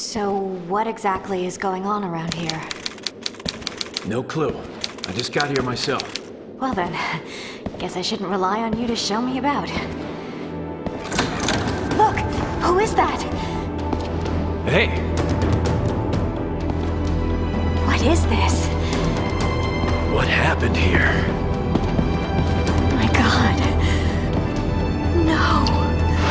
So, what exactly is going on around here? No clue. I just got here myself. Well then, guess I shouldn't rely on you to show me about. Look! Who is that? Hey! What is this? What happened here? My God. No.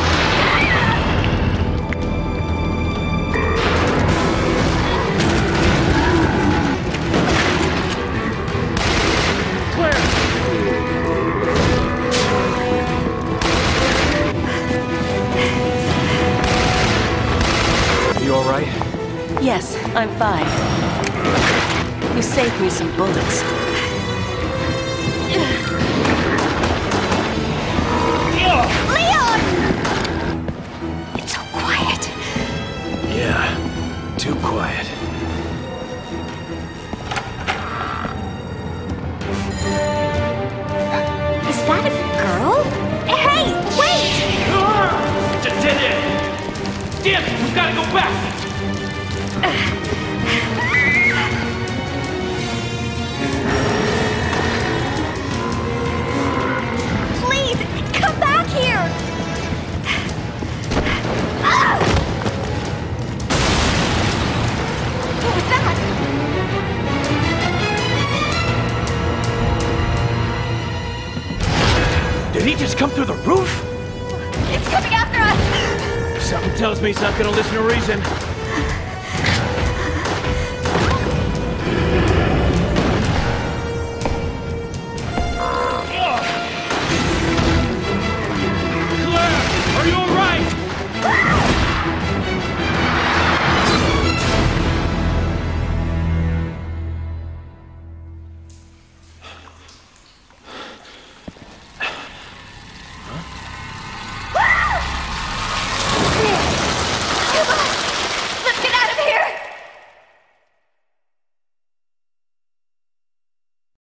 You alright? Yes, I'm fine. You saved me some bullets. Leon! It's so quiet. Yeah, too quiet. Is that a girl? Hey, wait! It's a dead end! Damn it, we've gotta go back! Please, come back here! Ah! What was that? Did he just come through the roof? It's coming after us! Something tells me he's not gonna listen to reason.